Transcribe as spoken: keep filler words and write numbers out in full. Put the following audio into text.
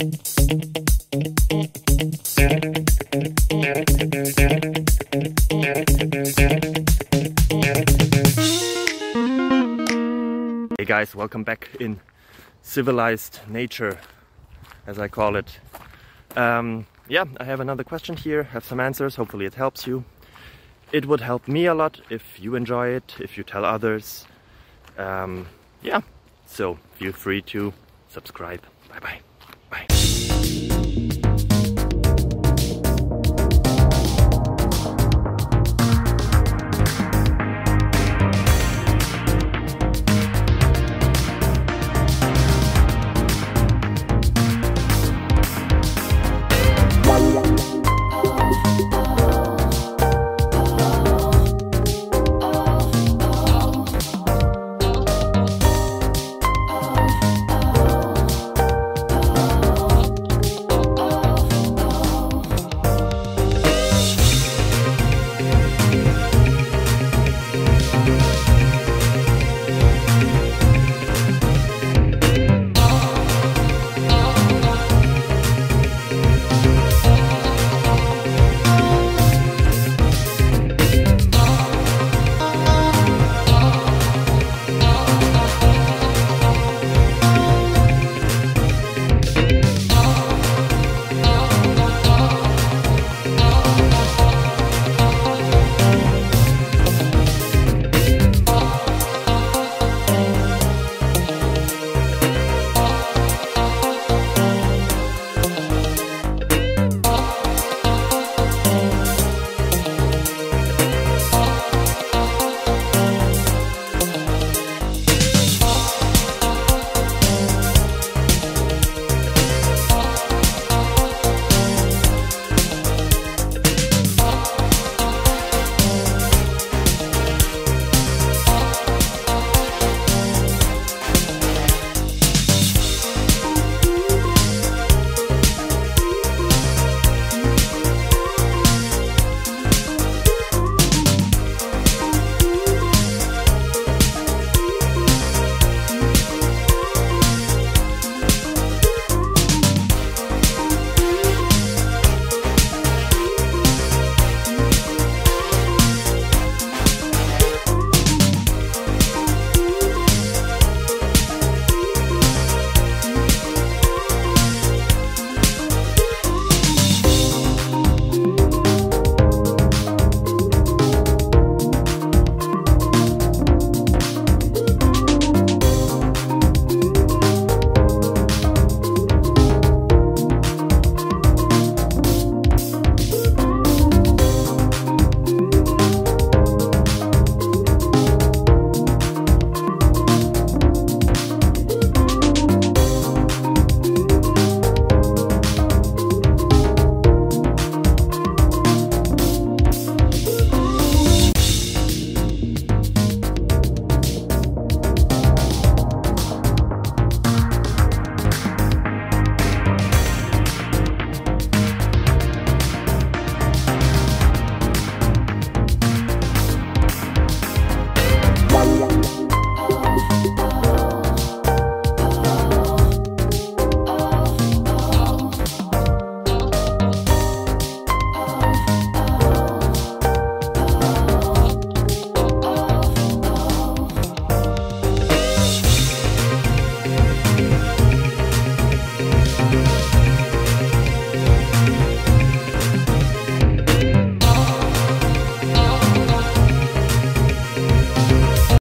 Hey guys, welcome back in civilized nature, as I call it. Um, yeah, I have another question here, have some answers, hopefully it helps you. It would help me a lot if you enjoy it, if you tell others. Um, yeah, so feel free to subscribe. Bye bye.